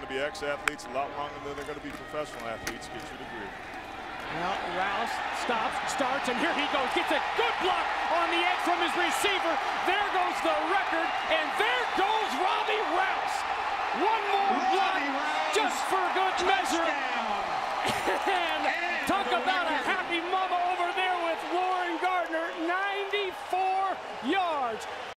to be ex-athletes a lot longer than they're going to be professional athletes. Get your degree. Well, Rouse stops, starts, and here he goes. Gets a good block on the edge from his receiver. There goes the record, and there goes Robbie.